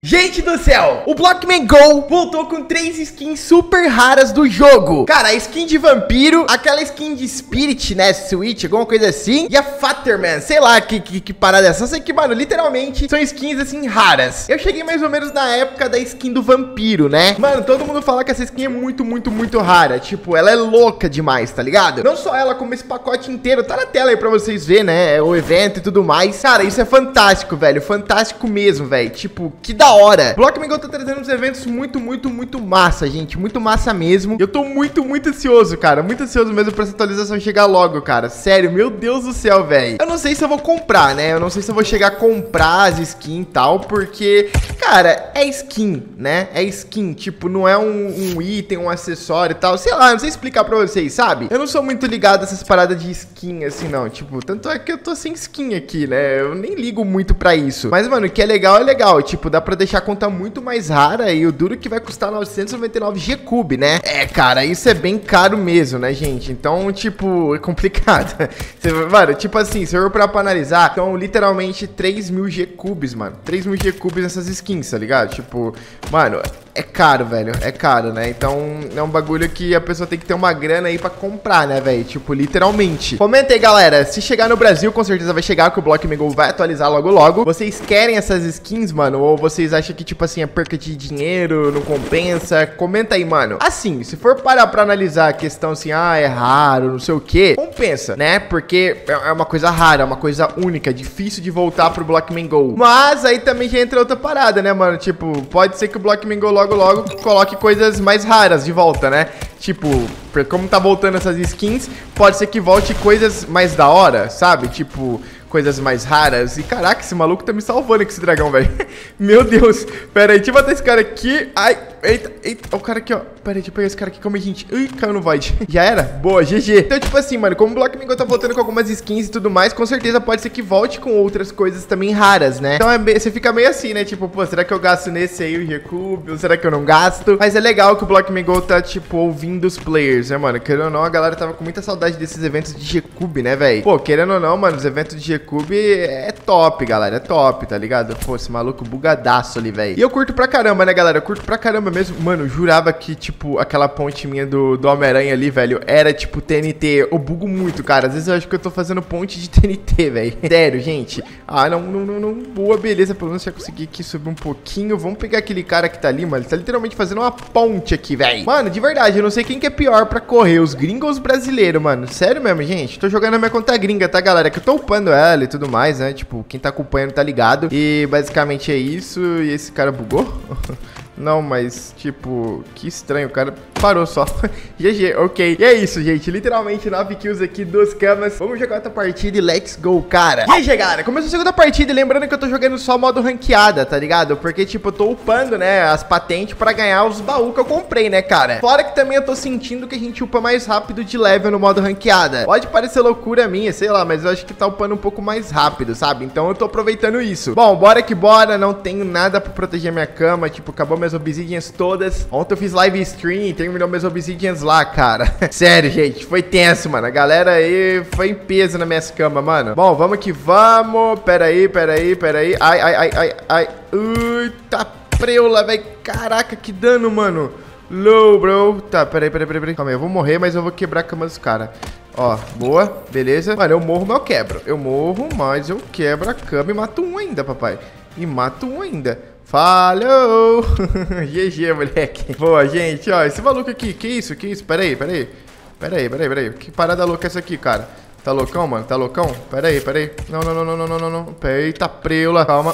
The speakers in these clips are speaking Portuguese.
Gente do céu, o Blockman Go voltou com 3 skins super raras do jogo. Cara, a skin de vampiro, aquela skin de Spirit, né, Switch, alguma coisa assim. E a Fatterman, sei lá que parada é essa. Só sei que, mano, literalmente são skins assim raras. Eu cheguei mais ou menos na época da skin do vampiro, né? Mano, todo mundo fala que essa skin é muito rara. Tipo, ela é louca demais, tá ligado? Não só ela, como esse pacote inteiro. Tá na tela aí pra vocês verem, né, o evento e tudo mais. Cara, isso é fantástico, velho. Fantástico mesmo, velho. Tipo, que da hora. Blockman Go tá trazendo uns eventos muito massa, gente. Muito massa mesmo. Eu tô muito ansioso, cara. Muito ansioso mesmo pra essa atualização chegar logo, cara. Sério, meu Deus do céu, velho. Eu não sei se eu vou comprar, né? Eu não sei se eu vou chegar a comprar as skins e tal, porque, cara, é skin, né? É skin. Tipo, não é um item, um acessório e tal. Sei lá, não sei explicar pra vocês, sabe? Eu não sou muito ligado a essas paradas de skin, assim, não. Tipo, tanto é que eu tô sem skin aqui, né? Eu nem ligo muito pra isso. Mas, mano, o que é legal é legal. Tipo, dá pra deixar a conta muito mais rara e o duro que vai custar 999 G-Cube, né? É, cara, isso é bem caro mesmo, né, gente? Então, tipo, é complicado. Mano, tipo assim, se eu for pra analisar, então, literalmente 3.000 G-Cubes, mano. 3.000 G-Cubes nessas skins, tá ligado? Tipo, mano, é caro, velho. É caro, né? Então, é um bagulho que a pessoa tem que ter uma grana aí pra comprar, né, velho? Tipo, literalmente. Comenta aí, galera. Se chegar no Brasil, com certeza vai chegar, que o Blockman Go vai atualizar logo. Vocês querem essas skins, mano? Ou vocês acham que, tipo assim, é perca de dinheiro, não compensa? Comenta aí, mano. Assim, se for parar pra analisar a questão assim, ah, é raro, não sei o que, compensa, né? Porque é uma coisa rara, é uma coisa única, difícil de voltar pro Blockman Go. Mas aí também já entra outra parada, né, mano? Tipo, pode ser que o Blockman Go logo coloque coisas mais raras de volta, né? Tipo, como tá voltando essas skins, pode ser que volte coisas mais da hora, sabe? Tipo, coisas mais raras. E caraca, esse maluco tá me salvando com esse dragão, velho. Meu Deus. Pera aí, deixa eu matar esse cara aqui. Ai, eita. O cara aqui, ó. Pera aí, deixa eu pegar esse cara aqui. Calma aí, gente. Ui, caiu no void. Já era? Boa, GG. Então, tipo assim, mano, como o Blockman Go tá voltando com algumas skins e tudo mais, com certeza pode ser que volte com outras coisas também raras, né? Então, você fica meio assim, né? Tipo, pô, será que eu gasto nesse aí, o G-Cube? Ou será que eu não gasto? Mas é legal que o Blockman Go tá, tipo, ouvindo os players, né, mano? Querendo ou não, a galera tava com muita saudade desses eventos de G-Cube, né, velho? Pô, querendo ou não, mano, os eventos de G-Cube é top, galera. É top, tá ligado? Pô, esse maluco bugadaço ali, velho. E eu curto pra caramba, né, galera? Eu curto pra caramba mesmo. Mano, eu jurava que, tipo, aquela ponte minha do Homem-Aranha ali, velho, era, tipo, TNT. Eu bugo muito, cara. Às vezes eu acho que eu tô fazendo ponte de TNT, velho. Sério, gente. Ah, não. Boa, beleza. Pelo menos já consegui aqui subir um pouquinho. Vamos pegar aquele cara que tá ali, mano. Ele tá literalmente fazendo uma ponte aqui, velho. Mano, de verdade, eu não sei quem que é pior pra correr, os gringos ou os brasileiros, mano. Sério mesmo, gente. Tô jogando a minha conta gringa, tá, galera? Que eu tô upando ela e tudo mais, né? Tipo, quem tá acompanhando tá ligado. E basicamente é isso. E esse cara bugou? Não, mas, tipo, que estranho, o cara parou só. GG, ok. E é isso, gente. Literalmente 9 kills aqui, 2 camas. Vamos jogar outra partida e let's go, cara. GG, galera. Começou a segunda partida e lembrando que eu tô jogando só modo ranqueada, tá ligado? Porque, tipo, eu tô upando, né, as patentes pra ganhar os baús que eu comprei, né, cara? Fora que também eu tô sentindo que a gente upa mais rápido de level no modo ranqueada. Pode parecer loucura minha, sei lá, mas eu acho que tá upando um pouco mais rápido, sabe? Então eu tô aproveitando isso. Bom, bora que bora. Não tenho nada pra proteger minha cama. Tipo, acabou minhas obsidians todas. Ontem eu fiz live stream e terminou minhas obsidians lá, cara. Sério, gente, foi tenso, mano. A galera aí foi em peso nas minhas camas, mano. Bom, vamos que vamos. Pera aí. Ai. Eita preula, velho. Caraca, que dano, mano. Low, bro. Tá, pera aí. Calma aí, eu vou morrer, mas eu vou quebrar a cama dos caras. Ó, boa, beleza. Mano, eu morro, mas eu quebro. Eu morro, mas eu quebro a cama e mato um ainda, papai. E mato um ainda. Falou! GG, moleque. Boa, gente, ó, esse maluco aqui, que isso? Pera aí. Que parada louca é essa aqui, cara? Tá loucão, mano? Tá loucão? Pera aí. Não. Eita, preula. Calma.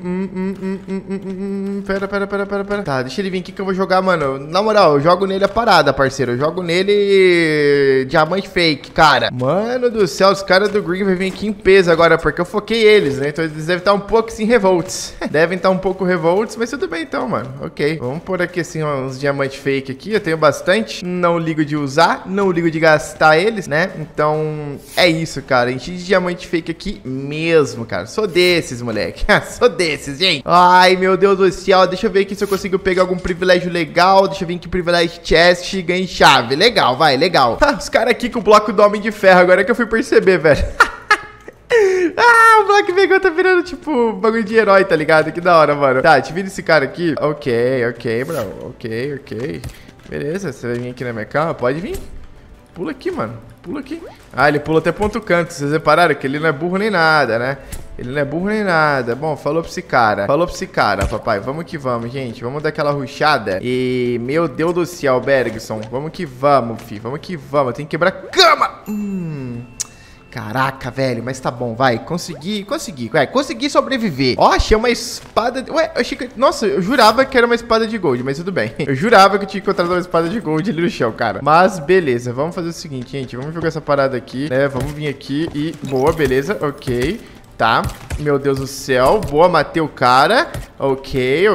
Pera. Tá, deixa ele vir aqui que eu vou jogar, mano. Na moral, eu jogo nele a parada, parceiro. Eu jogo nele diamante fake, cara. Mano do céu, os caras do Green vai vir aqui em peso agora, porque eu foquei eles, né? Então eles devem estar um pouco, assim, revolts. Devem estar um pouco revolts, mas tudo bem então, mano. Ok. Vamos pôr aqui, assim, uns diamantes fake aqui. Eu tenho bastante. Não ligo de usar, não ligo de gastar eles, né? Então, é isso, cara. Enchi de diamante fake aqui mesmo, cara. Sou desses, moleque. Sou desses, gente. Ai, meu Deus do céu. Deixa eu ver aqui se eu consigo pegar algum privilégio legal. Deixa eu vir aqui, privilégio chest e ganhei chave. Legal, vai, legal. Os caras aqui com o bloco do Homem de Ferro. Agora é que eu fui perceber, velho. Ah, o Black Mengão tá virando, tipo, bagulho de herói, tá ligado? Que da hora, mano. Tá, te vira esse cara aqui. Ok, bro. Ok. Beleza, você vai vir aqui na minha cama? Pode vir. Pula aqui, mano. Pula aqui. Ah, ele pula até ponto canto. Vocês repararam que ele não é burro nem nada, né? Ele não é burro nem nada. Bom, falou pra esse cara. Papai. Vamos que vamos, gente. Vamos dar aquela rushada. E, meu Deus do céu, Bergson. Vamos que vamos, fi. Vamos que vamos. Tem que quebrar a cama. Caraca, velho, mas tá bom, vai. Consegui sobreviver. Ó, achei uma espada... Ué, eu achei que... Nossa, eu jurava que era uma espada de gold, mas tudo bem. Eu jurava que eu tinha encontrado uma espada de gold ali no chão, cara. Mas, beleza, vamos fazer o seguinte, gente. Vamos jogar essa parada aqui, né? Vamos vir aqui e... Boa, beleza, ok. Tá, meu Deus do céu. Boa, matei o cara. Ok.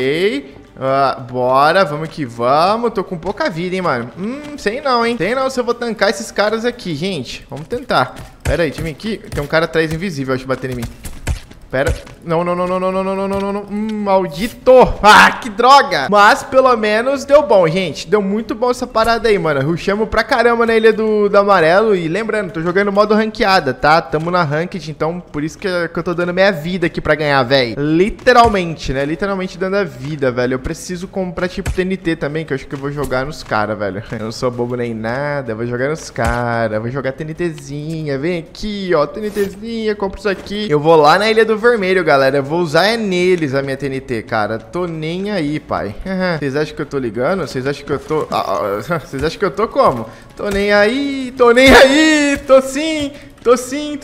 Bora, vamos que vamos. Tô com pouca vida, hein, mano. Sei não, hein. Sei não se eu vou tancar esses caras aqui, gente. Vamos tentar. Pera aí, time aqui. Tem um cara atrás invisível, acho, batendo em mim. Pera. Não. Maldito. Ah, que droga. Mas, pelo menos, deu bom, gente. Deu muito bom essa parada aí, mano. Rushamos pra caramba na ilha do amarelo. E lembrando, tô jogando modo ranqueada, tá? Tamo na ranked, então por isso que eu tô dando minha vida aqui pra ganhar, velho. Literalmente, né? Literalmente dando a vida, velho. Eu preciso comprar, tipo, TNT também, que eu acho que eu vou jogar nos caras, velho. Eu não sou bobo nem nada. Eu vou jogar nos caras. Vou jogar TNTzinha. Vem aqui, ó. TNTzinha. Compro isso aqui. Eu vou lá na ilha do vermelho, galera. Eu vou usar neles a minha TNT, cara. Tô nem aí, pai. Vocês acham que eu tô ligando? Vocês acham que eu tô... Vocês acham que eu tô como? Tô nem aí. Tô sim. Tô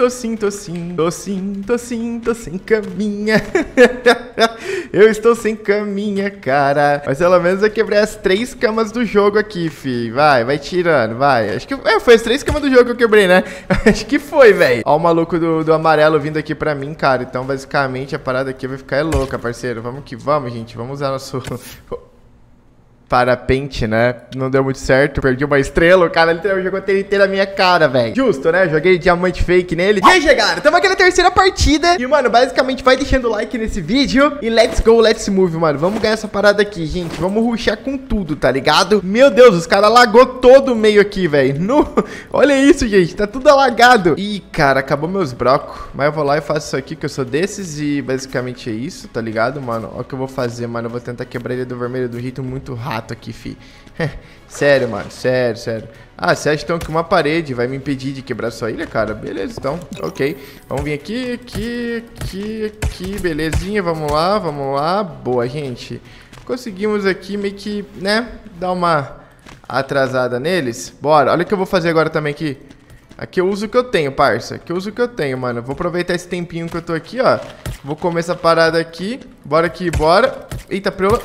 sem caminha. Eu estou sem caminha, cara. Mas pelo menos eu quebrei as 3 camas do jogo aqui, fi. Vai tirando, vai. Acho que foi as 3 camas do jogo que eu quebrei, né? Acho que foi, velho. Ó o maluco do amarelo vindo aqui pra mim, cara. Então, basicamente, a parada aqui vai ficar louca, parceiro. Vamos que vamos, gente. Vamos usar nosso... parapente, né? Não deu muito certo, perdi uma estrela. O cara literalmente jogou a TNT na minha cara, velho. Justo, né? Joguei diamante fake nele. E aí, galera, tamo aqui na terceira partida. E, mano, basicamente vai deixando o like nesse vídeo. E let's go, let's move, mano. Vamos ganhar essa parada aqui, gente. Vamos rushar com tudo, tá ligado? Meu Deus, os caras alagou todo o meio aqui, velho. Olha isso, gente. Tá tudo alagado. Ih, cara, acabou meus brocos. Mas eu vou lá e faço isso aqui, que eu sou desses. E basicamente é isso, tá ligado, mano? Olha o que eu vou fazer, mano. Eu vou tentar quebrar ele do vermelho do jeito muito rápido aqui, fi. Sério, mano, sério. Ah, você acha então que uma parede vai me impedir de quebrar sua ilha, cara? Beleza, então, ok. Vamos vir aqui, belezinha, vamos lá. Boa, gente. Conseguimos aqui meio que, né, dar uma atrasada neles. Bora, olha o que eu vou fazer agora também aqui. Aqui eu uso o que eu tenho, parça. Aqui eu uso o que eu tenho, mano. Vou aproveitar esse tempinho que eu tô aqui, ó. Vou comer essa parada aqui. Bora aqui, bora. Eita, preula.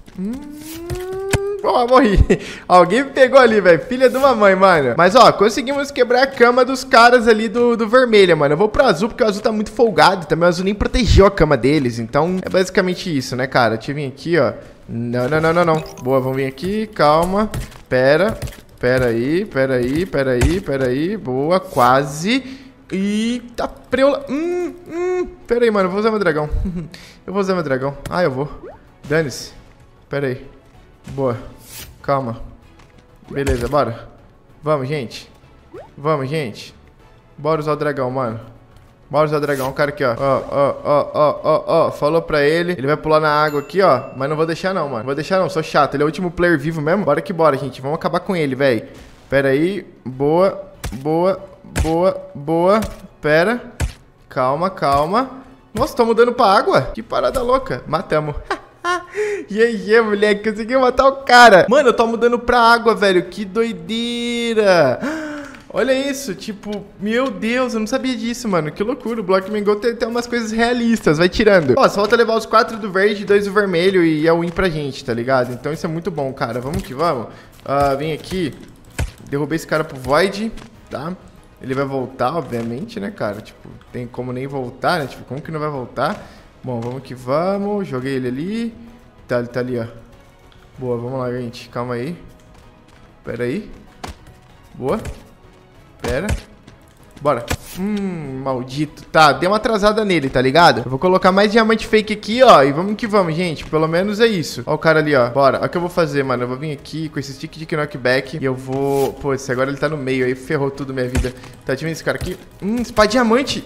Morri. Alguém me pegou ali, velho. Filha de uma mãe, mano. Mas, ó, conseguimos quebrar a cama dos caras ali do vermelho, mano. Eu vou pro azul porque o azul tá muito folgado. Também o azul nem protegeu a cama deles. Então, é basicamente isso, né, cara? Deixa eu vir aqui, ó. Não. Boa, vamos vir aqui. Calma. Pera aí. Boa, quase. Eita, preula. Pera aí, mano. Eu vou usar meu dragão. Ah, eu vou. Dane-se. Pera aí. Boa. Calma. Beleza, bora. Vamos, gente. Bora usar o dragão, mano. O cara aqui, ó. Ó. Falou pra ele. Ele vai pular na água aqui, ó. Mas não vou deixar não, mano. Sou chato. Ele é o último player vivo mesmo. Bora que bora, gente. Vamos acabar com ele, velho. Pera aí. Boa. Pera. Calma. Nossa, tô mudando pra água. Que parada louca. Matamos. E aí, moleque, conseguiu matar o cara. Mano, eu tô mudando pra água, velho. Que doideira. Olha isso, tipo, meu Deus, eu não sabia disso, mano. Que loucura, o Black Mengão tem umas coisas realistas. Vai tirando. Ó, só falta levar os 4 do verde e 2 do vermelho e é o win pra gente, tá ligado? Então isso é muito bom, cara. Vamos que vamos. Vem aqui. Derrubei esse cara pro Void, tá? Ele vai voltar, obviamente, né, cara? Tipo, tem como nem voltar, né? Tipo, como que não vai voltar? Bom, vamos que vamos. Joguei ele ali. Tá, ele tá ali, ó. Boa, vamos lá, gente. Calma aí. Pera aí. Boa. Pera. Bora. Maldito. Tá, deu uma atrasada nele, tá ligado? Eu vou colocar mais diamante fake aqui, ó. E vamos que vamos, gente. Pelo menos é isso. Ó o cara ali, ó. Bora. Olha o que eu vou fazer, mano. Eu vou vir aqui com esse stick de knockback. E eu vou... Pô, esse agora ele tá no meio. Aí ferrou tudo minha vida. Tá, deixa eu ver esse cara aqui. Espada diamante.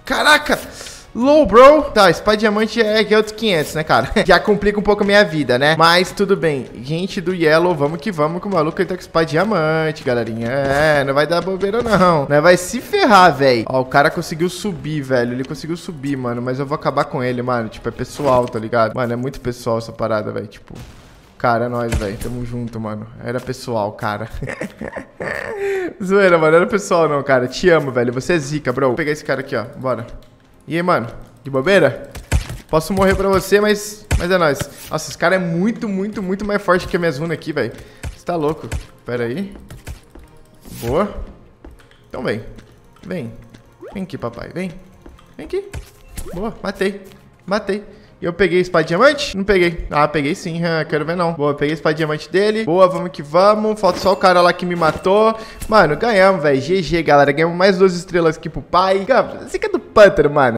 Caraca! Low, bro. Tá, espada diamante é outros 500, né, cara? Já complica um pouco a minha vida, né? Mas tudo bem. Gente do Yellow, vamos que o maluco ele tá com espada diamante, galerinha. É, não vai dar bobeira, não. Não vai se ferrar, velho. Ó, o cara conseguiu subir, velho. Ele conseguiu subir, mano. Mas eu vou acabar com ele, mano. Tipo, é pessoal, tá ligado? Mano, é muito pessoal essa parada, velho. Tipo... Cara, é nóis, velho. Tamo junto, mano. Era pessoal, cara. Zoeira, mano. Era pessoal, não, cara. Te amo, velho. Você é zica, bro. Vou pegar esse cara aqui, ó. Bora. E aí, mano? De bobeira? Posso morrer pra você, mas é nóis. Nossa, esse cara é muito mais forte que as minhas runas aqui, velho. Você tá louco. Pera aí. Boa. Então vem. Vem. Vem aqui, papai. Vem. Vem aqui. Boa. Matei. E eu peguei espada diamante? Não peguei. Ah, peguei sim. Quero ver não. Boa, peguei espada diamante dele. Boa, vamos que vamos. Falta só o cara lá que me matou. Mano, ganhamos, velho. GG, galera. Ganhamos mais 2 estrelas aqui pro pai. Zica do pântano, mano.